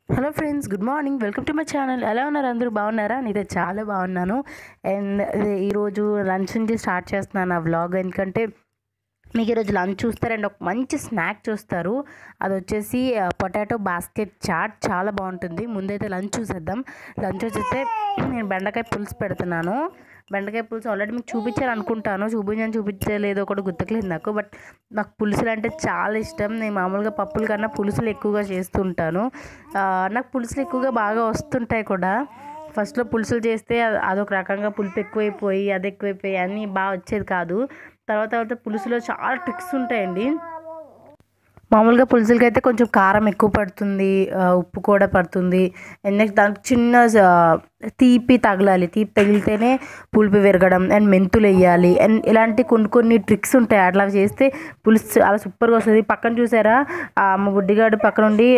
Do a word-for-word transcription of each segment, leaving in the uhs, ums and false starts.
Hello friends, good morning. Welcome to my channel. ఎలా ఉన్నారు అందరూ? బాగున్నారా? నేనైతే చాలా బాగున్నాను. అండ్ ఈరోజు లంచ్ నుంచి స్టార్ట్ చేస్తున్నాను ఆ వ్లాగ్. ఎందుకంటే మీకు ఈరోజు లంచ్ చూస్తారండి, ఒక మంచి స్నాక్ చూస్తారు. అది వచ్చేసి పొటాటో బాస్కెట్ చాట్. చాలా బాగుంటుంది. ముందైతే లంచ్ చూసేద్దాం. లంచ్ వచ్చేస్తే నేను బెండకాయ పులుసు పెడుతున్నాను. బెండకాయ పులుసు ఆల్రెడీ మీకు చూపించాను అనుకుంటాను. చూపించాను చూపించలేదో కూడా గుర్తుకులేదు నాకు. బట్ నాకు పులుసులు అంటే చాలా ఇష్టం. నేను మామూలుగా పప్పుల కన్నా పులుసులు ఎక్కువగా చేస్తుంటాను. నాకు పులుసులు ఎక్కువగా బాగా వస్తుంటాయి కూడా. ఫస్ట్లో పులుసులు చేస్తే అదొక రకంగా పులుపు ఎక్కువైపోయి అది ఎక్కువైపోయి అన్నీ బాగా వచ్చేది కాదు. తర్వాత తర్వాత పులుసులో చాలా ట్రిక్స్ ఉంటాయండి. మామూలుగా పులుసులకి అయితే కొంచెం కారం ఎక్కువ పడుతుంది, ఉప్పు కూడా పడుతుంది. నెక్స్ట్ దానికి చిన్న తీపి తగలాలి. తీపి తగిలితేనే పులుపు విరగడం. అండ్ మెంతులు వేయాలి. అండ్ ఇలాంటి కొన్ని కొన్ని ట్రిక్స్ ఉంటాయి. అట్లా చేస్తే పులుసు అలా సూపర్గా వస్తుంది. పక్కన చూసారా మా బుడ్డిగాడు పక్క నుండి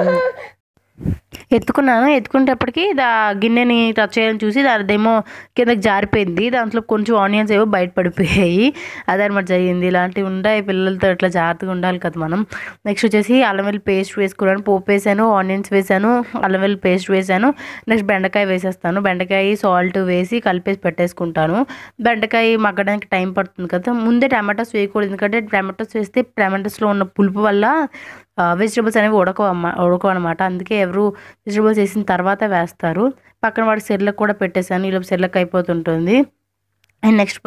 ఎత్తుకున్నాను. ఎత్తుకునేటప్పటికి దా గిన్నెని టచ్ చేయాలని చూసి దానిదేమో కిందకి జారిపోయింది. దాంట్లో కొంచెం ఆనియన్స్ ఏవో బయట పడిపోయాయి. అదనమాట జరిగింది. ఇలాంటివి ఉంటాయి. పిల్లలతో ఇట్లా జాగ్రత్తగా ఉండాలి కదా మనం. నెక్స్ట్ వచ్చేసి అల్లం వెల్లుల్లి పేస్ట్ వేసుకున్నాను. పోపు వేసాను, ఆనియన్స్ వేసాను, అల్లం వెల్లుల్లి పేస్ట్ వేసాను. నెక్స్ట్ బెండకాయ వేసేస్తాను. బెండకాయ సాల్ట్ వేసి కలిపేసి పెట్టేసుకుంటాను. బెండకాయ మగ్గడానికి టైం పడుతుంది కదా. ముందే టమాటోస్ వేయకూడదు. ఎందుకంటే టమాటోస్ వేస్తే టమాటోస్లో ఉన్న పులుపు వల్ల వెజిటబుల్స్ అనేవి ఉడకవమ్మ ఉడకవు అనమాట. అందుకే ఎవరు వెజిటబుల్స్ వేసిన తర్వాత వేస్తారు. పక్కన వాడి సెర్లకు కూడా పెట్టేశాను. ఈలోపు సెర్లకు అయిపోతుంటుంది. అండ్ నెక్స్ట్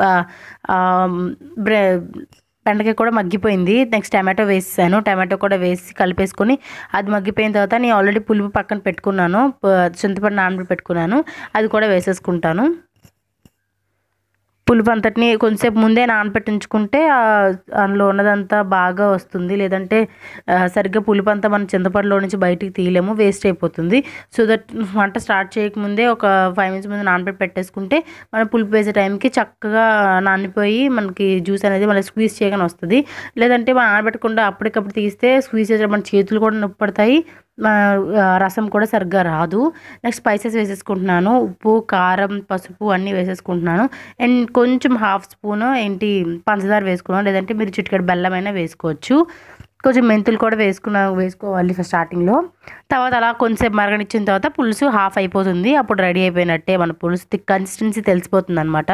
బ్రె బెండకాయ కూడా మగ్గిపోయింది. నెక్స్ట్ టమాటో వేసాను. టమాటో కూడా వేసి కలిపేసుకొని అది మగ్గిపోయిన తర్వాత నేను ఆల్రెడీ పులుపు పక్కన పెట్టుకున్నాను. చింతపండు నానబెట్టి పెట్టుకున్నాను. అది కూడా వేసేసుకుంటాను. పులుపు అంతటిని కొంచెంసేపు ముందే నానబెట్టించుకుంటే అందులో ఉన్నదంతా బాగా వస్తుంది. లేదంటే సరిగ్గా పులుపు అంతా మనం చింతపండులో నుంచి బయటికి తీయలేము, వేస్ట్ అయిపోతుంది. సో దట్ వంట స్టార్ట్ చేయకముందే ఒక ఫైవ్ మినిట్స్ ముందు నానబెట్టి పెట్టేసుకుంటే మనం పులుపు వేసే టైంకి చక్కగా నానిపోయి మనకి జ్యూస్ అనేది మళ్ళీ స్క్వీజ్ చేయగానే వస్తుంది. లేదంటే మనం నానబెట్టకుండా అప్పటికప్పుడు తీస్తే స్క్వీజ్ చేసే మన చేతులు కూడా నొప్పి పడతాయి, రసం కూడా సరిగ్గా రాదు. నెక్స్ట్ స్పైసెస్ వేసేసుకుంటున్నాను. ఉప్పు, కారం, పసుపు అన్నీ వేసేసుకుంటున్నాను. అండ్ కొంచెం హాఫ్ స్పూన్ ఏంటి పంచదార వేసుకున్నాను. లేదంటే మీరు చిటికెడు బెల్లం అయినా వేసుకోవచ్చు. కొంచెం మెంతులు కూడా వేసుకున్నా వేసుకోవాలి ఫస్ట్ స్టార్టింగ్లో. తర్వాత అలా కొంచెంసేపు మరగనిచ్చిన తర్వాత పులుసు హాఫ్ అయిపోతుంది. అప్పుడు రెడీ అయిపోయినట్టే. మన పులుసు థిక్ కన్సిస్టెన్సీ తెలిసిపోతుంది అనమాట.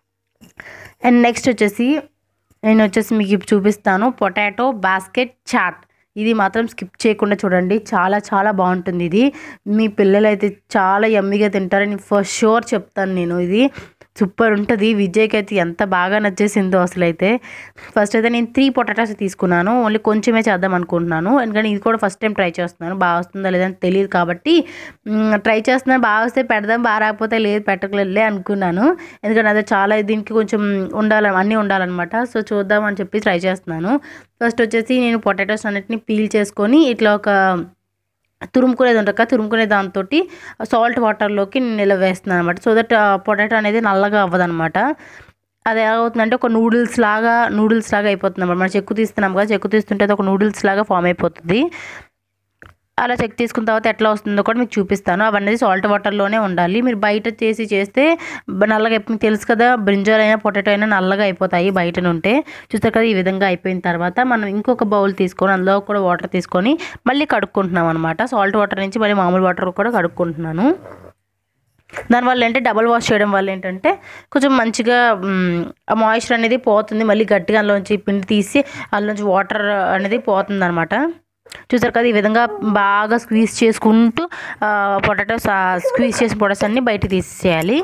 అండ్ నెక్స్ట్ వచ్చేసి నేను వచ్చేసి మీకు చూపిస్తాను పొటాటో బాస్కెట్ చాట్. ఇది మాత్రం స్కిప్ చేయకుండా చూడండి. చాలా చాలా బాగుంటుంది. ఇది మీ పిల్లలు అయితే చాలా యమ్మీగా తింటారని ఫర్ షూర్ చెప్తాను నేను. ఇది సూపర్ ఉంటుంది. విజయ్కి అయితే ఎంత బాగా నచ్చేసిందో అసలు. అయితే ఫస్ట్ అయితే నేను త్రీ పొటాటోస్ తీసుకున్నాను. ఓన్లీ కొంచెమే చేద్దాం అనుకుంటున్నాను. ఎందుకంటే ఇది కూడా ఫస్ట్ టైం ట్రై చేస్తున్నాను. బాగా వస్తుందా లేదని తెలియదు కాబట్టి ట్రై చేస్తున్నాను. బాగా వస్తే పెడదాం, బాగా రాకపోతే లేదు పెట్టకలేదులే అనుకున్నాను. ఎందుకంటే అది చాలా దీనికి కొంచెం ఉండాలి, అన్నీ ఉండాలన్నమాట. సో చూద్దామని చెప్పి ట్రై చేస్తున్నాను. ఫస్ట్ వచ్చేసి నేను పొటాటోస్ అన్నిటిని పీల్ చేసుకొని ఇట్లా ఒక తురుముకునేది ఉంటుంది కదా, తురుముకునే దాంతో సాల్ట్ వాటర్లోకి నేను ఇలా వేస్తున్నాను అనమాట. సో దట్ పొటాటో అనేది నల్లగా అవ్వదనమాట. అది ఏమవుతుందంటే ఒక నూడిల్స్ లాగా నూడిల్స్ లాగా అయిపోతుంది అనమాట. మనం చెక్కు తీస్తున్నాం కదా, చెక్కు తీస్తుంటే అది ఒక నూడిల్స్ లాగా ఫామ్ అయిపోతుంది. అలా చెక్ తీసుకున్న తర్వాత ఎట్లా వస్తుందో కూడా మీకు చూపిస్తాను. అవన్నీ సాల్ట్ వాటర్లోనే ఉండాలి. మీరు బయట చేసి చేస్తే నల్లగా మీకు తెలుసు కదా, బ్రింజాల్ అయినా పొటాటో అయినా నల్లగా అయిపోతాయి బయట నుంటే. చూస్తారు కదా, ఈ విధంగా అయిపోయిన తర్వాత మనం ఇంకొక బౌల్ తీసుకొని అందులో కూడా వాటర్ తీసుకొని మళ్ళీ కడుక్కుంటున్నాం అనమాట. సాల్ట్ వాటర్ నుంచి మళ్ళీ మామూలు వాటర్ కూడా కడుక్కుంటున్నాను. దానివల్ల ఏంటంటే డబల్ వాష్ చేయడం వల్ల ఏంటంటే కొంచెం మంచిగా మాయిశ్చర్ అనేది పోతుంది. మళ్ళీ గట్టిగా అందులోంచి పిండి తీసి అందులోంచి వాటర్ అనేది పోతుంది అనమాట. చూసారు కదా, ఈ విధంగా బాగా స్క్వీజ్ చేసుకుంటూ పొటాటోస్ స్క్వీజ్ చేసిన పొటాటోస్ అన్నీ బయట తీసేయాలి.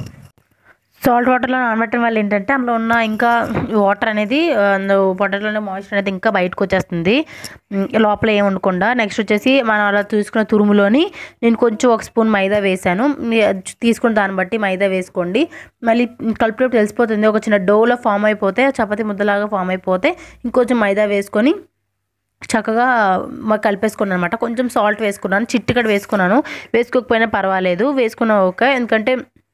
సాల్ట్ వాటర్లో నానబెట్టడం వల్ల ఏంటంటే అందులో ఉన్న ఇంకా వాటర్ అనేది పొటాటోలో మాయిశ్చర్ అనేది ఇంకా బయటకు వచ్చేస్తుంది, లోపల ఏమి ఉండకుండా. నెక్స్ట్ వచ్చేసి మనం అలా తీసుకున్న తురుములోని నేను కొంచెం ఒక స్పూన్ మైదా వేసాను. తీసుకున్న దాన్ని బట్టి మైదా వేసుకోండి. మళ్ళీ కలిపినప్పుడు తెలిసిపోతుంది. ఒక చిన్న డోలో ఫామ్ అయిపోతే, చపాతీ ముద్దలాగా ఫామ్ అయిపోతే ఇంకొంచెం మైదా వేసుకొని చక్కగా కలిపేసుకున్నాను అనమాట. కొంచెం సాల్ట్ వేసుకున్నాను, చిటికెడు వేసుకున్నాను. వేసుకోకపోయినా పర్వాలేదు, వేసుకున్నా ఓకే. ఎందుకంటే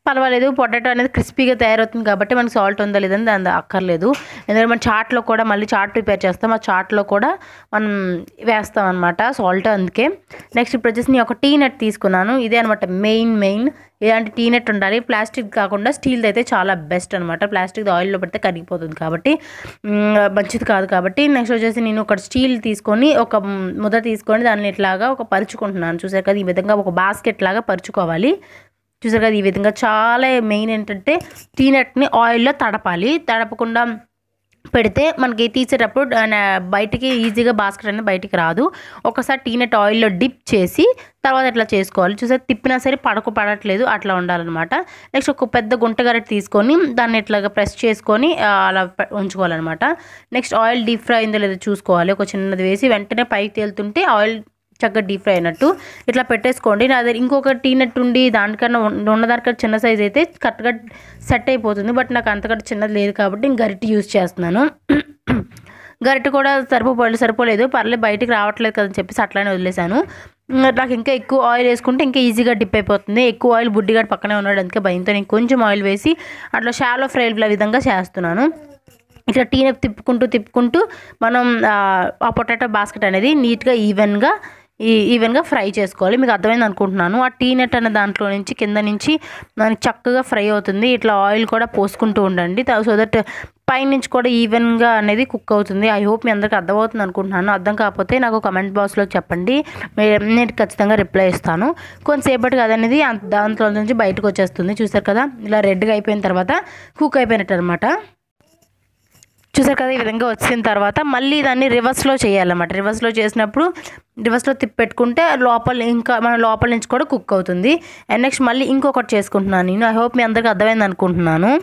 పర్వాలేదు, పొటాటో అనేది క్రిస్పీగా తయారవుతుంది కాబట్టి మనకి సాల్ట్ ఉందా లేదని దాని అక్కర్లేదు. ఎందుకంటే మనం చాట్లో కూడా మళ్ళీ చాట్ ప్రిపేర్ చేస్తాం, ఆ చాట్లో కూడా మనం వేస్తాం అనమాట సాల్ట్, అందుకే. నెక్స్ట్ ఇప్పుడు వచ్చేసి నేను ఒక టీ నెట్ తీసుకున్నాను. ఇదే అనమాట మెయిన్ మెయిన్ ఇలాంటి టీ నెట్ ఉండాలి. ప్లాస్టిక్ కాకుండా స్టీల్ది అయితే చాలా బెస్ట్ అనమాట. ప్లాస్టిక్ ఆయిల్లో పెడితే కరిగిపోతుంది కాబట్టి మంచిది కాదు. కాబట్టి నెక్స్ట్ వచ్చేసి నేను ఒక స్టీల్ తీసుకొని ఒక ముద్ద తీసుకొని దాన్ని ఇట్లాగా ఒక పరుచుకుంటున్నాను. చూసారు కదా, ఈ విధంగా ఒక బాస్కెట్ లాగా పరుచుకోవాలి. చూసారు కదా, ఈ విధంగా. చాలా మెయిన్ ఏంటంటే టీ నెట్ని ఆయిల్లో తడపాలి. తడపకుండా పెడితే మనకి తీసేటప్పుడు బయటికి ఈజీగా బాస్కెట్ అనేది బయటికి రాదు. ఒకసారి టీ నెట్ ఆయిల్లో డిప్ చేసి తర్వాత ఇట్లా చేసుకోవాలి. చూసారు, తిప్పినా సరే పడకు పడట్లేదు, అట్లా ఉండాలన్నమాట. నెక్స్ట్ ఒక పెద్ద గుంట గరిటె తీసుకొని దాన్ని ఇట్లాగా ప్రెస్ చేసుకొని అలా ఉంచుకోవాలన్నమాట. నెక్స్ట్ ఆయిల్ డీప్ ఫ్రై అయిందో లేదో చూసుకోవాలి. ఒక చిన్నది వేసి వెంటనే పైకి తేలుతుంటే ఆయిల్ చక్కగా డీప్ ఫ్రై అయినట్టు ఇట్లా పెట్టేసుకోండి. నా దగ్గర ఇంకొక టీ నెట్ ఉండి దానికన్నా ఉన్నదానికన్నా చిన్న సైజ్ అయితే కరెక్ట్గా సెట్ అయిపోతుంది. బట్ నాకు అంతకంటే చిన్నది లేదు కాబట్టి నేను గరిటె యూజ్ చేస్తున్నాను. గరిటె కూడా సరిపోలేదు సరిపోలేదు పర్లేదు బయటికి రావట్లేదు కదని చెప్పేసి అట్లానే వదిలేశాను. నాకు ఇంకా ఎక్కువ ఆయిల్ వేసుకుంటే ఇంకా ఈజీగా డిప్ అయిపోతుంది. ఎక్కువ ఆయిల్ బుడ్డిగాడు పక్కనే ఉన్నాడు, అందుకే భయంతో నేను కొంచెం ఆయిల్ వేసి అట్లా షాలో ఫ్రై విధంగా చేస్తున్నాను. ఇట్లా టీ నెట్ తిప్పుకుంటూ తిప్పుకుంటూ మనం ఆ పొటాటో బాస్కెట్ అనేది నీట్గా ఈవెన్గా ఈ ఈవెన్గా ఫ్రై చేసుకోవాలి. మీకు అర్థమైంది అనుకుంటున్నాను. ఆ టీ నెట్ అనే దాంట్లో నుంచి కింద నుంచి మనకి చక్కగా ఫ్రై అవుతుంది. ఇట్లా ఆయిల్ కూడా పోసుకుంటూ ఉండండి, సో దట్ పైనుంచి కూడా ఈవెన్గా అనేది కుక్ అవుతుంది. ఐ హోప్ మీ అందరికీ అర్థమవుతుంది అనుకుంటున్నాను. అర్థం కాకపోతే నాకు కమెంట్ బాక్స్లో చెప్పండి, నేను ఖచ్చితంగా రిప్లై ఇస్తాను. కొంతసేపటికి అది అనేది దాంట్లో నుంచి బయటకు వచ్చేస్తుంది. చూసారు కదా, ఇలా రెడ్గా అయిపోయిన తర్వాత కుక్ అయిపోయినట్టు అనమాట. చూసారు కదా, ఈ విధంగా వచ్చిన తర్వాత మళ్ళీ దాన్ని రివర్స్లో చేయాలన్నమాట. రివర్స్లో చేసినప్పుడు రివర్స్లో తిప్పి పెట్టుకుంటే లోపల ఇంకా మన లోపల నుంచి కూడా కుక్ అవుతుంది. అండ్ నెక్స్ట్ మళ్ళీ ఇంకొకటి చేసుకుంటున్నాను నేను. ఐ హోప్ మీ అందరికీ అర్థమైంది అనుకుంటున్నాను.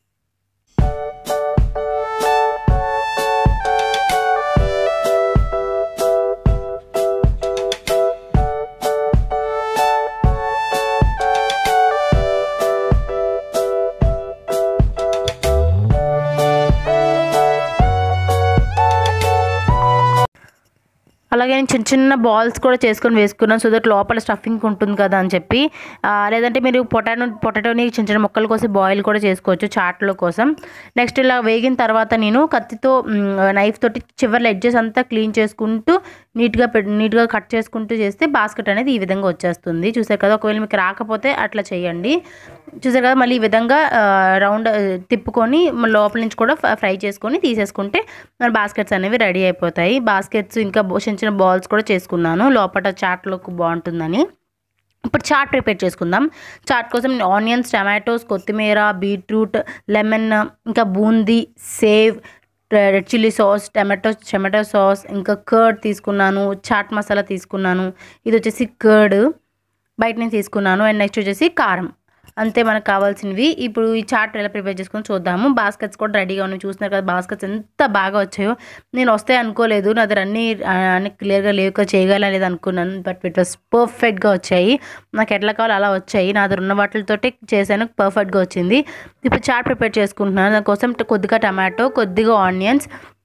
అలాగే నేను చిన్న చిన్న బాల్స్ కూడా చేసుకొని వేసుకున్నాను, సో దట్ లోపల స్టఫింగ్ ఉంటుంది కదా అని చెప్పి. లేదంటే మీరు పొటాటో పొటాటోని చిన్న చిన్న ముక్కల కోసం బాయిల్ కూడా చేసుకోవచ్చు చాట్లో కోసం. నెక్స్ట్ ఇలా వేగిన తర్వాత నేను కత్తితో నైఫ్ తోటి చివర్ల ఎడ్జెస్ అంతా క్లీన్ చేసుకుంటూ నీట్గా నీట్గా కట్ చేసుకుంటూ చేస్తే బాస్కెట్ అనేది ఈ విధంగా వచ్చేస్తుంది. చూసారు కదా, ఒకవేళ మీకు రాకపోతే అట్లా చేయండి. చూసారు కదా, మళ్ళీ ఈ విధంగా రౌండ్ తిప్పుకొని లోపల నుంచి కూడా ఫ్రై చేసుకొని తీసేసుకుంటే మన బాస్కెట్స్ అనేవి రెడీ అయిపోతాయి. బాస్కెట్స్ ఇంకా చిన్న చిన్న బాల్స్ కూడా చేసుకున్నాను, లోపల చాట్లోకి బాగుంటుందని. ఇప్పుడు చాట్ ప్రిపేర్ చేసుకుందాం. చాట్ కోసం నేను ఆనియన్స్, టమాటోస్, కొత్తిమీర, బీట్రూట్, లెమన్, ఇంకా boondi, sev, red chilli sauce, tomato tomato sauce, ఇంకా కర్డ్ తీసుకున్నాను, చాట్ మసాలా తీసుకున్నాను. ఇది వచ్చేసి కర్డ్ బయట నుంచి తీసుకున్నాను. అండ్ నెక్స్ట్ వచ్చేసి కారం. అంతే మనకు కావాల్సినవి. ఇప్పుడు ఈ చాట్ ఎలా ప్రిపేర్ చేసుకొని చూద్దాము. బాస్కెట్స్ కూడా రెడీగా ఉన్నాయి. చూస్తున్నారు కదా బాస్కెట్స్ ఎంత బాగా వచ్చాయో. నేను వస్తాయి అనుకోలేదు, నా దగ్గర అన్నీ అన్ని క్లియర్గా లేక చేయగలలేదు అనుకున్నాను. బట్ ఇట్ వాస్ పర్ఫెక్ట్గా వచ్చాయి. నాకు ఎట్లా కావాలో అలా వచ్చాయి. నా దగ్గర ఉన్న వాటితోటి చేశాను, పర్ఫెక్ట్గా వచ్చింది. ఇప్పుడు చాట్ ప్రిపేర్ చేసుకుంటున్నాను. దానికోసం కొద్దిగా టమాటో, కొద్దిగా ఆనియన్స్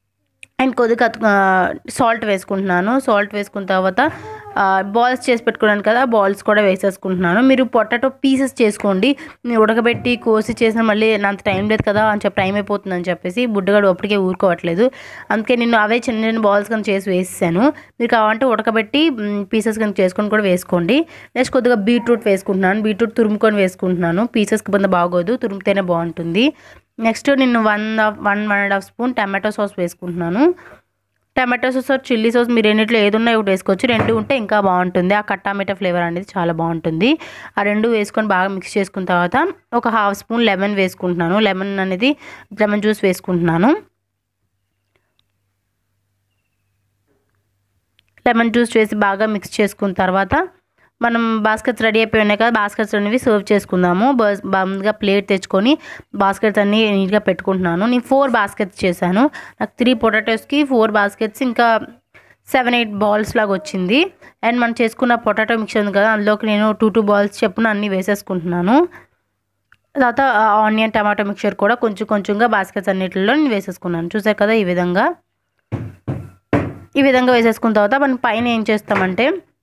అండ్ కొద్దిగా సాల్ట్ వేసుకుంటున్నాను. సాల్ట్ వేసుకున్న తర్వాత బాల్స్ చేసి పెట్టుకున్నాను కదా, బాల్స్ కూడా వేసేసుకుంటున్నాను. మీరు పొటాటో పీసెస్ చేసుకోండి. నేను ఉడకబెట్టి కోసి చేసిన మళ్ళీ అంత టైం లేదు కదా అని చెప్పి టైం అయిపోతుందని చెప్పేసి బుడ్డగాడు అప్పటికే ఊరుకోవట్లేదు. అందుకే నేను అవే చిన్న చిన్న బాల్స్ కానీ చేసి వేసేసాను. మీరు కావాలంటే ఉడకబెట్టి పీసెస్ కానీ చేసుకొని కూడా వేసుకోండి. నెక్స్ట్ కొద్దిగా బీట్రూట్ వేసుకుంటున్నాను. బీట్రూట్ తురుముకొని వేసుకుంటున్నాను. పీసెస్కి బంద బాగోదు, తురుముతేనే బాగుంటుంది. నెక్స్ట్ నేను one one one and half spoon tomato sauce వేసుకుంటున్నాను. టమాటో సాస్ చిల్లీ సాస్ మీరు రెండిట్లో ఏది ఉన్నా ఒకటి వేసుకోవచ్చు. రెండు ఉంటే ఇంకా బాగుంటుంది. ఆ కట్టామిటా ఫ్లేవర్ అనేది చాలా బాగుంటుంది. ఆ రెండు వేసుకొని బాగా మిక్స్ చేసుకున్న తర్వాత ఒక హాఫ్ స్పూన్ లెమన్ వేసుకుంటున్నాను. లెమన్ అనేది లెమన్ జ్యూస్ వేసుకుంటున్నాను. లెమన్ జ్యూస్ వేసి బాగా మిక్స్ చేసుకున్న తర్వాత మనం బాస్కెట్స్ రెడీ అయిపోయి ఉన్నాయి కదా, బాస్కెట్స్ అనేవి సర్వ్ చేసుకుందాము. బాగా ప్లేట్ తెచ్చుకొని బాస్కెట్స్ అన్నీ నీట్గా పెట్టుకుంటున్నాను. నేను ఫోర్ బాస్కెట్స్ చేశాను. నాకు త్రీ పొటాటోస్కి ఫోర్ బాస్కెట్స్ ఇంకా సెవెన్ ఎయిట్ బాల్స్ లాగా వచ్చింది. అండ్ మనం చేసుకున్న పొటాటో మిక్చర్ ఉంది కదా, అందులోకి నేను టూ టూ బాల్స్ చెప్పున అన్నీ వేసేసుకుంటున్నాను. తర్వాత ఆనియన్ టమాటో మిక్చర్ కూడా కొంచెం కొంచెంగా బాస్కెట్స్ అన్నిటిలో నేను వేసేసుకున్నాను. చూసారు కదా, ఈ విధంగా ఈ విధంగా వేసేసుకున్న తర్వాత మనం పైన ఏం చేస్తామంటే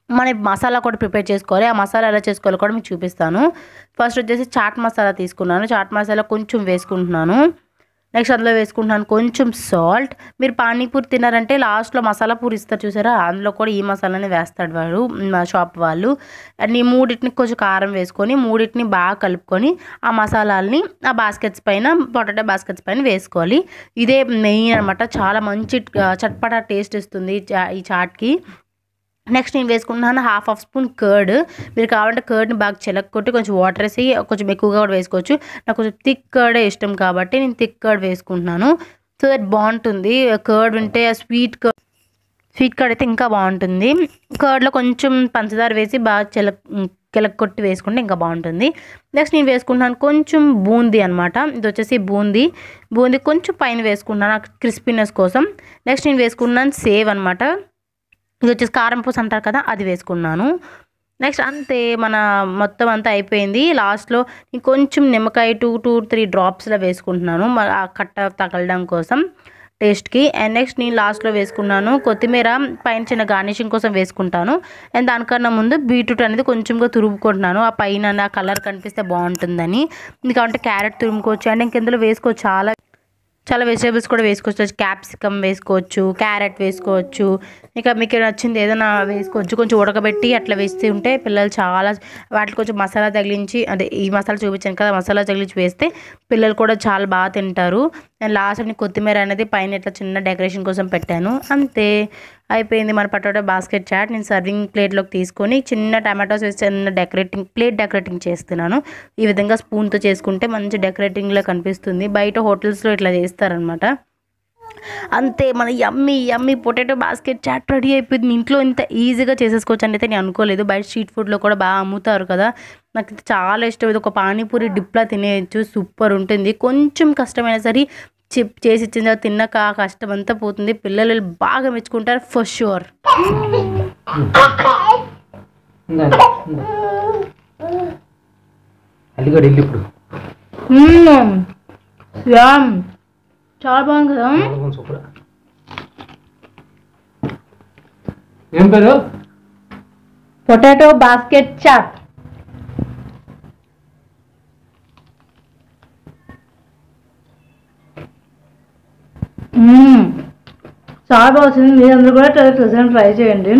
మన మసాలా కూడా ప్రిపేర్ చేసుకోవాలి. ఆ మసాలా ఎలా చేసుకోవాలో కూడా మీకు చూపిస్తాను. ఫస్ట్ వచ్చేసి చాట్ మసాలా తీసుకున్నాను. చాట్ మసాలా కొంచెం వేసుకుంటున్నాను. నెక్స్ట్ అందులో వేసుకుంటున్నాను కొంచెం సాల్ట్. మీరు పానీపూరి తిన్నారంటే లాస్ట్లో మసాలా పూరి ఇస్తారు చూసారా, అందులో కూడా ఈ మసాలాని వేస్తాడు వాడు, మా షాప్ వాళ్ళు. అండ్ ఈ మూడింటిని కొంచెం కారం వేసుకొని మూడింటిని బాగా కలుపుకొని ఆ మసాలాలని ఆ బాస్కెట్స్ పైన, పొటాటో బాస్కెట్స్ పైన వేసుకోవాలి. ఇదే మెయిన్ అనమాట. చాలా మంచి చట్పటా టేస్ట్ ఇస్తుంది ఈ చాట్కి. నెక్స్ట్ నేను వేసుకుంటున్నాను హాఫ్ హాఫ్ స్పూన్ కర్డ్. మీరు కావాలంటే కర్డ్ని బాగా చిలక్కొట్టి కొంచెం వాటర్ వేసి కొంచెం ఎక్కువగా కూడా వేసుకోవచ్చు. నాకు కొంచెం థిక్ కర్డే ఇష్టం కాబట్టి నేను థిక్ కర్డ్ వేసుకుంటున్నాను. సో దట్ బాగుంటుంది. కర్డ్ ఉంటే స్వీట్ కర్డ్ స్వీట్ కర్డ్ అయితే ఇంకా బాగుంటుంది. కర్డ్లో కొంచెం పంచదార వేసి బాగా చిలక్ కిలక్కొట్టి వేసుకుంటే ఇంకా బాగుంటుంది. నెక్స్ట్ నేను వేసుకుంటున్నాను కొంచెం బూందీ అనమాట. ఇది వచ్చేసి బూందీ బూందీ కొంచెం పైన వేసుకుంటున్నాను క్రిస్పీనెస్ కోసం. నెక్స్ట్ నేను వేసుకుంటున్నాను సేవ్ అనమాట. ఇది వచ్చేసి కారం పూస అంటారు కదా, అది వేసుకున్నాను. నెక్స్ట్ అంతే, మన మొత్తం అంతా అయిపోయింది. లాస్ట్లో కొంచెం నిమ్మకాయ టూ టూ త్రీ డ్రాప్స్లో వేసుకుంటున్నాను ఆ కట్ట తగలడం కోసం టేస్ట్కి. అండ్ నెక్స్ట్ నేను లాస్ట్లో వేసుకున్నాను కొత్తిమీర పైన చిన్న గార్నిషింగ్ కోసం వేసుకుంటాను. అండ్ దానికన్నా ముందు బీట్రూట్ అనేది కొంచెంగా తురుముకుంటున్నాను, ఆ పైన ఆ కలర్ కనిపిస్తే బాగుంటుందని. ఎందుకంటే క్యారెట్ తురుముకోవచ్చు అండ్ ఇంకెందులో వేసుకోవచ్చు, చాలా చాలా వెజిటేబుల్స్ కూడా వేసుకోవచ్చు. క్యాప్సికమ్ వేసుకోవచ్చు, క్యారెట్ వేసుకోవచ్చు, ఇక మీకు నచ్చింది ఏదైనా వేసుకోవచ్చు. కొంచెం ఉడకబెట్టి అట్లా వేస్తే ఉంటే పిల్లలు చాలా వాటికి కొంచెం మసాలా తగిలించి, అదే ఈ మసాలా చూపించాను కదా, మసాలా తగిలించి వేస్తే పిల్లలు కూడా చాలా బాగా తింటారు. నేను లాస్ట్ కొత్తిమీర అనేది పైన ఇట్లా చిన్న డెకరేషన్ కోసం పెట్టాను. అంతే అయిపోయింది మన పొటాటో బాస్కెట్ చాట్. నేను సర్వింగ్ ప్లేట్లోకి తీసుకొని చిన్న టమాటోస్ వేసి చిన్న డెకరేటింగ్ ప్లేట్ డెకరేటింగ్ చేస్తున్నాను. ఈ విధంగా స్పూన్తో చేసుకుంటే మంచి డెకరేటింగ్లో కనిపిస్తుంది. బయట హోటల్స్లో ఇట్లా చేస్తారనమాట. అంతే, మన yummy yummy potato basket chaat ready అయిపోయింది. మీ ఇంట్లో ఇంత ఈజీగా చేసేసుకోవచ్చు అని అయితే నేను అనుకోలేదు. బయట స్ట్రీట్ ఫుడ్లో కూడా బాగా అమ్ముతారు కదా, నాకు చాలా ఇష్టం. ఇది ఒక పానీపూరి డిప్లా తినేయచ్చు, సూపర్ ఉంటుంది. కొంచెం కష్టమైనా సరే చిప్ చేసి ఇచ్చిన తర్వాత తిన్నాక ఆ కష్టం అంతా పోతుంది. పిల్లలు బాగా మెచ్చుకుంటారు ఫర్ షూర్. చాలా బాగుంది కదా. ఏం పేరు? Potato basket chaat. చాలా బాగా వచ్చింది. మీరందరూ కూడా ట్రై ట్రై చేయండి.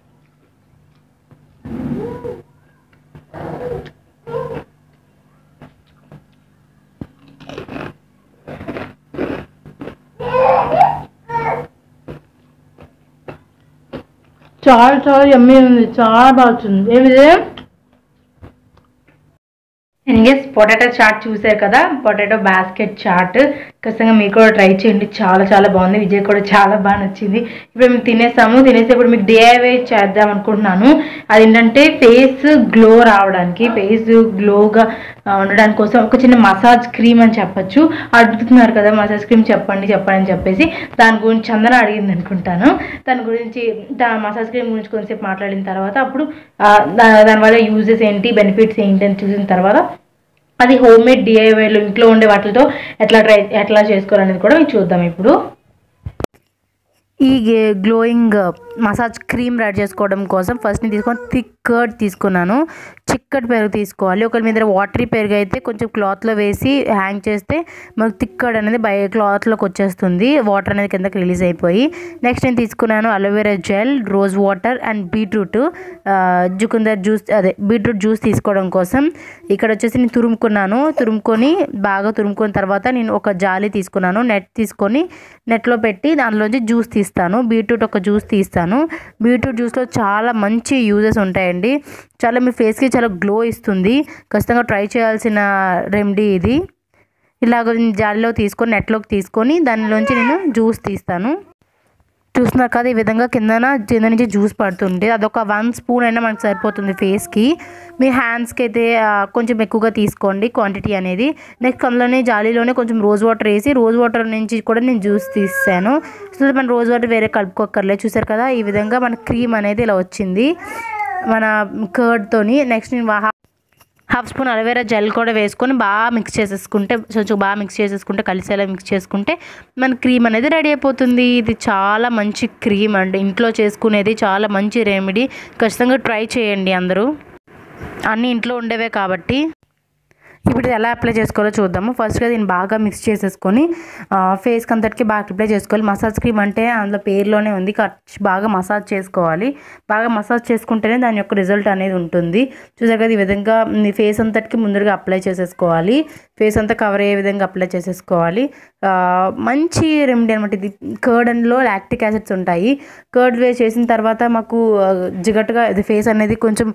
చాలా చాలా యమ్మీ ఉంది, చాలా బాగా వచ్చింది. ఏమిది ఎనీవేస్ పొటాటో చాట్ చూసారు కదా, పొటాటో బాస్కెట్ చాట్ ఖచ్చితంగా మీరు కూడా ట్రై చేయండి. చాలా చాలా బాగుంది. విజయ్ కూడా చాలా బాగా నచ్చింది. ఇప్పుడు మేము తినేసాము. తినేసి ఇప్పుడు మీకు డిఐవై చేద్దాం అనుకుంటున్నాను. అదేంటంటే ఫేస్ గ్లో రావడానికి, ఫేస్ గ్లోగా ఉండడానికి కోసం ఒక చిన్న మసాజ్ క్రీమ్ అని చెప్పచ్చు. అడుగుతున్నారు కదా మసాజ్ క్రీమ్ చెప్పండి చెప్పండి అని చెప్పేసి, దాని గురించి చందన అడిగింది అనుకుంటాను. దాని గురించి మసాజ్ క్రీమ్ గురించి కొంచెంసేపు మాట్లాడిన తర్వాత అప్పుడు దానివల్ల యూజెస్ ఏంటి, బెనిఫిట్స్ ఏంటి అని చూసిన తర్వాత అది హోమ్ మేడ్ డిఐవైలో ఇంట్లో ఉండే వాటితో ఎట్లా ట్రై ఎట్లా చేసుకోవాలనేది కూడా చూద్దాం ఇప్పుడు. ఈ గ్లోయింగ్ మసాజ్ క్రీమ్ రెడీ చేసుకోవడం కోసం ఫస్ట్ నేను తీసుకొని థిక్ కర్డ్ తీసుకున్నాను. చిక్కటి పెరుగు తీసుకోవాలి. ఒకవేళ మీ దగ్గర వాటరీ పెరుగు అయితే కొంచెం క్లాత్లో వేసి హ్యాంగ్ చేస్తే మనకు థిక్ కర్డ్ అనేది బయ క్లాత్లోకి వచ్చేస్తుంది, వాటర్ అనేది కిందకి రిలీజ్ అయిపోయి. నెక్స్ట్ నేను తీసుకున్నాను aloe vera gel, rose water and beetroot జుకుందర్ జ్యూస్, అదే బీట్రూట్ జ్యూస్ తీసుకోవడం కోసం. ఇక్కడ వచ్చేసి నేను తురుముకున్నాను. తురుముకొని బాగా తురుముకున్న తర్వాత నేను ఒక జాలి తీసుకున్నాను. నెట్ తీసుకొని నెట్లో పెట్టి దానిలోంచి జ్యూస్ తీస్తాను. బీట్రూట్ ఒక జ్యూస్ తీస్తాను. బీట్రూట్ జ్యూస్లో చాలా మంచి యూజెస్ ఉంటాయండి. చాలా మీ ఫేస్కి చాలా గ్లో ఇస్తుంది. ఖచ్చితంగా ట్రై చేయాల్సిన రెమెడీ ఇది. ఇలాగ జాలిలో తీసుకొని నెట్లోకి తీసుకొని దానిలోంచి నేను జ్యూస్ తీస్తాను. చూస్తున్నారు కదా, ఈ విధంగా కిందన కింద నుంచి జ్యూస్ పడుతుంది. అదొక వన్ స్పూన్ అయినా మనకు సరిపోతుంది ఫేస్కి. మీ హ్యాండ్స్కి అయితే కొంచెం ఎక్కువగా తీసుకోండి క్వాంటిటీ అనేది. నెక్స్ట్ అందులోనే జాలీలోనే కొంచెం రోజ్ వాటర్ వేసి రోజ్ వాటర్ నుంచి కూడా నేను జ్యూస్ తీసాను. సో మన రోజ్ వాటర్ వేరే కలుపుకోక్కర్లేదు. చూసారు కదా, ఈ విధంగా మన క్రీమ్ అనేది ఇలా వచ్చింది మన కర్డ్తోని. నెక్స్ట్ నేను హాఫ్ స్పూన్ అలోవెరా జెల్ కూడా వేసుకొని బాగా మిక్స్ చేసేసుకుంటే కొంచెం బాగా మిక్స్ చేసేసుకుంటే కలిసేలా మిక్స్ చేసుకుంటే మన క్రీమ్ అనేది రెడీ అయిపోతుంది. ఇది చాలా మంచి క్రీమ్ అండి, ఇంట్లో చేసుకునేది చాలా మంచి రెమెడీ. ఖచ్చితంగా ట్రై చేయండి అందరూ, అన్నీ ఇంట్లో ఉండేవే కాబట్టి. ఇప్పుడు ఇది ఎలా అప్లై చేసుకోవాలో చూద్దాము. ఫస్ట్గా దీన్ని బాగా మిక్స్ చేసేసుకొని ఫేస్కి అంతటికి బాగా అప్లై చేసుకోవాలి. మసాజ్ క్రీమ్ అంటే అందులో పేరులోనే ఉంది, బాగా మసాజ్ చేసుకోవాలి. బాగా మసాజ్ చేసుకుంటేనే దాని యొక్క రిజల్ట్ అనేది ఉంటుంది. చూసారు కదా, ఈ విధంగా ఫేస్ అంతటికి ముందుగా అప్లై చేసేసుకోవాలి. ఫేస్ అంతా కవర్ అయ్యే విధంగా అప్లై చేసేసుకోవాలి. మంచి రెమెడీ అనమాట ఇది. కర్డ్ అందులో లాక్టిక్ యాసిడ్స్ ఉంటాయి. కర్డ్ వేసి చేసిన తర్వాత మాకు జిగట్టుగా ఇది ఫేస్ అనేది కొంచెం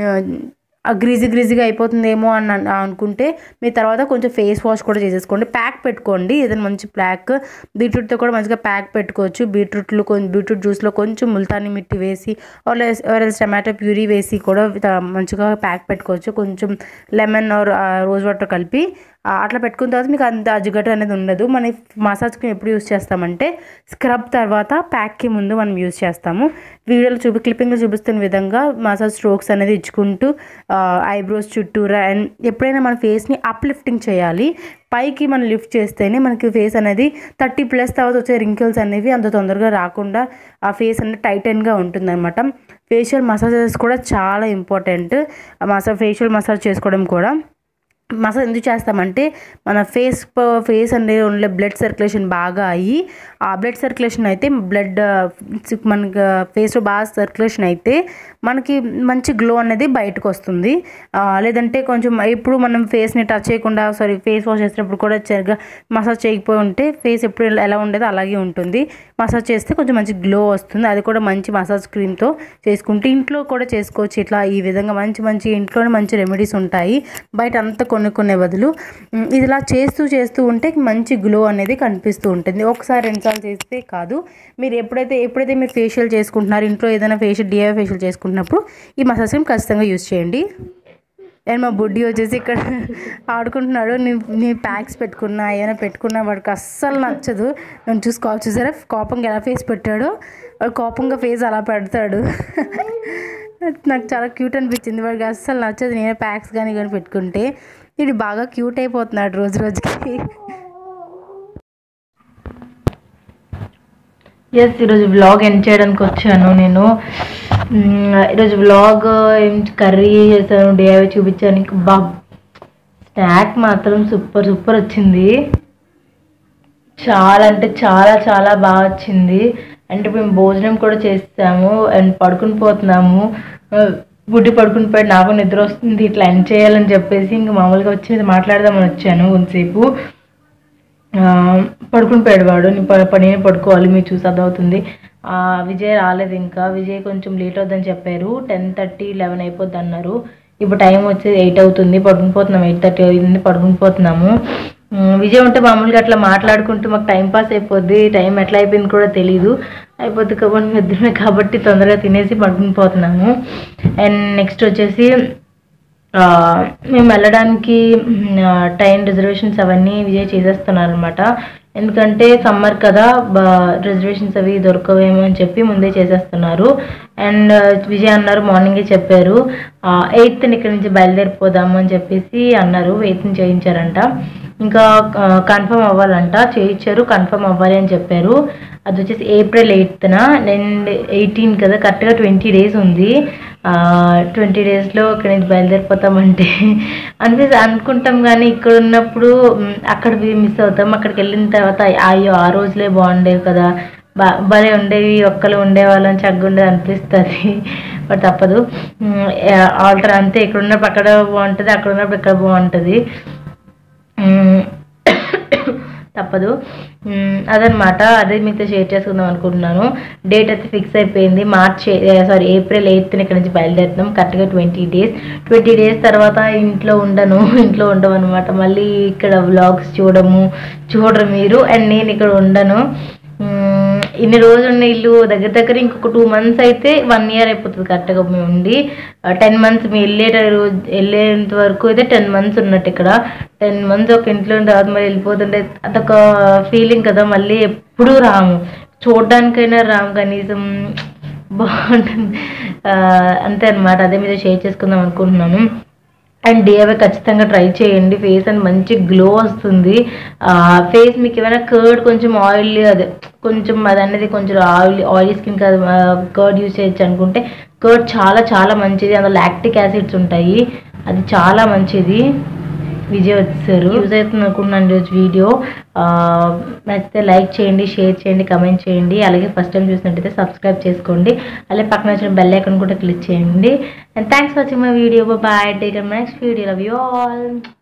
గ్రీజీ గ్రీజీగా అయిపోతుందేమో అని అనుకుంటే మీ తర్వాత కొంచెం ఫేస్ వాష్ కూడా చేసేసుకోండి. ప్యాక్ పెట్టుకోండి, ఏదైనా మంచి ప్యాక్. బీట్రూట్తో కూడా మంచిగా ప్యాక్ పెట్టుకోవచ్చు. బీట్రూట్లు కొంచెం బీట్రూట్ జ్యూస్లో కొంచెం ముల్తాని మిట్టి వేసి ఆర్ టమాటో ప్యూరీ వేసి కూడా మంచిగా ప్యాక్ పెట్టుకోవచ్చు. కొంచెం లెమన్ ఆర్ రోజ్ వాటర్ కలిపి అట్లా పెట్టుకున్న తర్వాత మీకు అంత అజిగట్ అనేది ఉండదు. మన మసాజ్కి ఎప్పుడు యూస్ చేస్తామంటే స్క్రబ్ తర్వాత ప్యాక్కి ముందు మనం యూస్ చేస్తాము. వీడియోలో చూపి క్లిప్పింగ్లో చూపిస్తున్న విధంగా మసాజ్ స్ట్రోక్స్ అనేది ఇచ్చుకుంటూ ఐబ్రోస్ చుట్టూరా అండ్ ఎప్పుడైనా మన ఫేస్ని అప్లిఫ్టింగ్ చేయాలి. పైకి మనం లిఫ్ట్ చేస్తేనే మనకి ఫేస్ అనేది థర్టీ ప్లస్ తర్వాత వచ్చే రింకిల్స్ అనేవి అంత తొందరగా రాకుండా ఆ ఫేస్ అనేది టైటన్గా ఉంటుందన్నమాట. ఫేషియల్ మసాజెస్ కూడా చాలా ఇంపార్టెంట్. మసా ఫేషియల్ మసాజ్ చేసుకోవడం కూడా మసాజ్ ఎందుకు చేస్తామంటే మన ఫేస్ ఫేస్ అనేది ఓన్లీ బ్లడ్ సర్క్యులేషన్ బాగా అయ్యి ఆ బ్లడ్ సర్క్యులేషన్ అయితే బ్లడ్ మనకి ఫేస్లో బాగా సర్క్యులేషన్ అయితే మనకి మంచి గ్లో అనేది బయటకు వస్తుంది. లేదంటే కొంచెం ఇప్పుడు మనం ఫేస్ని టచ్ చేయకుండా సారీ ఫేస్ వాష్ చేసేటప్పుడు కూడా సరిగ్గా మసాజ్ చేయకపోయి ఉంటే ఫేస్ ఎప్పుడు ఎలా ఉండేదో అలాగే ఉంటుంది. మసాజ్ చేస్తే కొంచెం మంచి గ్లో వస్తుంది. అది కూడా మంచి మసాజ్ క్రీమ్తో చేసుకుంటే ఇంట్లో కూడా చేసుకోవచ్చు. ఇట్లా ఈ విధంగా మంచి మంచి ఇంట్లోనే మంచి రెమెడీస్ ఉంటాయి, బయట అంతా కొనుక్కునే బదులు ఇది ఇలా చేస్తూ చేస్తూ ఉంటే మంచి గ్లో అనేది కనిపిస్తూ ఉంటుంది. ఒకసారి రెండుసార్లు చేస్తే కాదు, మీరు ఎప్పుడైతే ఎప్పుడైతే మీరు ఫేషియల్ చేసుకుంటున్నారు, ఇంట్లో ఏదైనా ఫేషియల్ డిఐవై ఫేషియల్ చేసుకుంటున్నప్పుడు ఈ మసాజ్ క్రీమ్ ఖచ్చితంగా యూజ్ చేయండి. అండ్ మా బుడ్డి వచ్చేసి ఇక్కడ ఆడుకుంటున్నాడు. నీ నీ ప్యాక్స్ పెట్టుకున్నా ఏమైనా పెట్టుకున్నా వాడికి అస్సలు నచ్చదు. నేను చూసి కాల్ చూసారా కోపంగా ఎలా ఫేస్ పెట్టాడో, వాడు కోపంగా ఫేస్ అలా పెడతాడు. నాకు చాలా క్యూట్ అనిపించింది. వాడికి అస్సలు నచ్చదు నేనే ప్యాక్స్ కానీ కానీ పెట్టుకుంటే. ఇది బాగా క్యూట్ అయిపోతున్నాడు రోజు రోజుకి. ఎస్, ఈరోజు వ్లాగ్ ఎండ్ చేయడానికి వచ్చాను నేను. ఈరోజు వ్లాగ్ ఏం కర్రీ చేశాను డిఐవై చూపించాను. బా స్నాక్ మాత్రం సూపర్ సూపర్ వచ్చింది. చాలా అంటే చాలా చాలా బాగా వచ్చింది. అంటే మేము భోజనం కూడా చేస్తాము అండ్ పడుకుని పోతున్నాము. బుడ్డి పడుకుని పోయి నాకు నిద్ర వస్తుంది, ఇట్లా ఎండ్ చేయాలని చెప్పేసి ఇంక మామూలుగా వచ్చి మాట్లాడదామని వచ్చాను. కొంతసేపు పడుకుని పోయాడు వాడు. నేను పడుకోవాలి, మీరు చూసి అర్థమవుతుంది. విజయ్ రాలేదు ఇంకా. విజయ్ కొంచెం లేట్ అవుతుందని చెప్పారు. టెన్ థర్టీ లెవెన్ అయిపోద్ది అన్నారు. ఇప్పుడు టైం వచ్చేది ఎయిట్ అవుతుంది. పడుకుని పోతున్నాము. ఎయిట్ థర్టీ అవుతుంది, పడుకుని పోతున్నాము. విజయ్ ఉంటే మామూలుగా అట్లా మాట్లాడుకుంటూ మాకు టైం పాస్ అయిపోద్ది. టైం ఎట్లా అయిపోయింది కూడా తెలీదు. అయిపోద్ది కాబట్టి ఇద్దరమే కాబట్టి తొందరగా తినేసి పడుకుని పోతున్నాము. అండ్ నెక్స్ట్ వచ్చేసి మేము వెళ్ళడానికి ట్రైన్ రిజర్వేషన్స్ అవన్నీ విజయ్ చేసేస్తున్నారు అనమాట. ఎందుకంటే సమ్మర్ కదా, రిజర్వేషన్స్ అవి దొరకవేమో అని చెప్పి ముందే చేసేస్తున్నారు. అండ్ విజయ్ అన్నారు, మార్నింగే చెప్పారు ఎయిత్ని ఇక్కడ నుంచి బయలుదేరిపోదాము అని చెప్పేసి అన్నారు. ఎయిత్ని చేయించారంట, ఇంకా కన్ఫర్మ్ అవ్వాలంట. చేయించారు, కన్ఫర్మ్ అవ్వాలి అని చెప్పారు. అది వచ్చేసి ఏప్రిల్ ఎయిత్న. నేను ఎయిటీన్ కదా, కరెక్ట్గా ట్వంటీ డేస్ ఉంది. ట్వంటీ డేస్లో ఇక్కడ నుంచి బయలుదేరిపోతామంటే అనిపిస్తుంది అనుకుంటాం, కానీ ఇక్కడ ఉన్నప్పుడు అక్కడ మిస్ అవుతాం. అక్కడికి వెళ్ళిన తర్వాత అయ్యో ఆ రోజులే బాగుండేవి కదా, బా భలే ఉండేవి, ఒక్కరు ఉండేవాళ్ళని చక్కగా ఉండేది అనిపిస్తుంది. బట్ తప్పదు, ఆల్టర్ అంతే. ఇక్కడ ఉన్నప్పుడు అక్కడ బాగుంటుంది, అక్కడ ఉన్నప్పుడు ఇక్కడ బాగుంటుంది, తప్పదు. అదనమాట, అదే మీతో షేర్ చేసుకుందాం అనుకుంటున్నాను. డేట్ అయితే ఫిక్స్ అయిపోయింది. మార్చ్ సారీ ఏప్రిల్ ఎయిత్ని ఇక్కడ నుంచి బయలుదేరుతాం. కరెక్ట్గా ట్వంటీ డేస్ ట్వంటీ డేస్ తర్వాత ఇంట్లో ఉండను ఇంట్లో ఉండము అనమాట. మళ్ళీ ఇక్కడ వ్లాగ్స్ చూడము చూడరు మీరు, అండ్ నేను ఇక్కడ ఉండను. ఇన్ని రోజులు ఉన్న ఇల్లు దగ్గర దగ్గర ఇంకొక టూ మంత్స్ అయితే వన్ ఇయర్ అయిపోతుంది కరెక్ట్గా మేము ఉండి. టెన్ మంత్స్ మేము వెళ్ళే రోజు వెళ్ళేంత వరకు అయితే టెన్ మంత్స్ ఉన్నట్టు. ఇక్కడ టెన్ మంత్స్ ఒక ఇంట్లో ఉన్న తర్వాత మళ్ళీ వెళ్ళిపోతుంటే అదొక ఫీలింగ్ కదా. మళ్ళీ ఎప్పుడూ రాము, చూడడానికైనా రాము, కనీసం బాగుంటుంది అంతే అనమాట. అదే మీద షేర్ చేసుకుందాం అనుకుంటున్నాను. అండ్ డిఐవై ఖచ్చితంగా ట్రై చేయండి. ఫేస్ అని మంచి గ్లో వస్తుంది. ఫేస్ మీకు ఏమైనా కర్డ్ కొంచెం ఆయిల్ అదే కొంచెం అది అనేది కొంచెం ఆయిల్ ఆయిలీ స్కిన్ కాదు, కర్డ్ యూజ్ చేయొచ్చు అనుకుంటే కర్డ్ చాలా చాలా మంచిది. అందులో లాక్టిక్ యాసిడ్స్ ఉంటాయి, అది చాలా మంచిది. విజయ్ వచ్చారు, యూజ్ అవుతుంది అనుకుంటున్నాను ఈరోజు వీడియో. నచ్చితే లైక్ చేయండి, షేర్ చేయండి, కమెంట్ చేయండి. అలాగే ఫస్ట్ టైం చూసినట్టయితే సబ్స్క్రైబ్ చేసుకోండి. అలాగే పక్కన వచ్చిన బెల్ ఐకాన్ కూడా క్లిక్ చేయండి. And thanks for watching my video. Bye, take care, next video. Love you all.